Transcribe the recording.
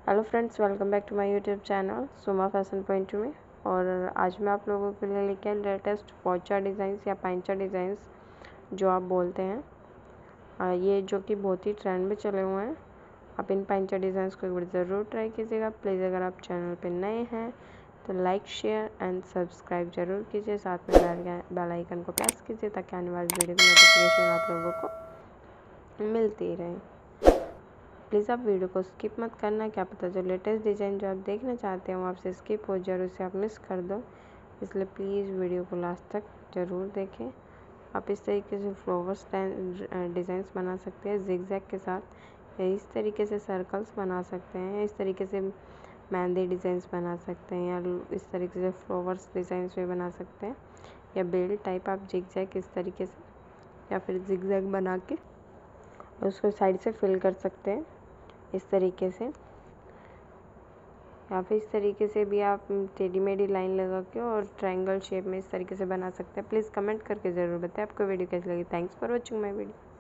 Hello friends, welcome back to my YouTube channel Suma fashion point में। और आज मैं आप लोगों के लिए लेके आए लेटेस्ट पोंचा डिज़ाइंस या पैंचा डिज़ाइंस जो आप बोलते हैं, ये जो कि बहुत ही ट्रेंड में चले हुए हैं। आप इन पैंचा डिज़ाइंस को एक बार ज़रूर ट्राई कीजिएगा। प्लीज़ अगर आप चैनल पे नए हैं तो लाइक शेयर एंड सब्सक्राइब ज़रूर कीजिए। साथ में बेल आइकन को प्रेस कीजिए ताकि आने वाली वीडियो की नोटिफिकेशन आप लोगों को मिलती रहे। प्लीज़ आप वीडियो को स्किप मत करना, क्या पता जो लेटेस्ट डिज़ाइन जो आप देखना चाहते हैं वो आपसे स्किप हो जाए और उसे आप मिस कर दो। इसलिए प्लीज़ वीडियो को लास्ट तक ज़रूर देखें। आप इस तरीके से फ्लावर्स डिज़ाइंस बना सकते हैं जिगजैग के साथ, या इस तरीके से सर्कल्स बना सकते हैं, इस तरीके से मेहंदी डिज़ाइंस बना सकते हैं, या इस तरीके से फ्लावर्स डिज़ाइंस भी बना सकते हैं, या बेल टाइप आप जिगजैग इस तरीके से या फिर जिगजैग बना के उसको साइड से फिल कर सकते हैं इस तरीके से, या फिर इस तरीके से भी आप टेढ़ी मेढ़ी लाइन लगा के और ट्रायंगल शेप में इस तरीके से बना सकते हैं। प्लीज़ कमेंट करके ज़रूर बताएं आपको वीडियो कैसी लगी। Thanks for watching my video.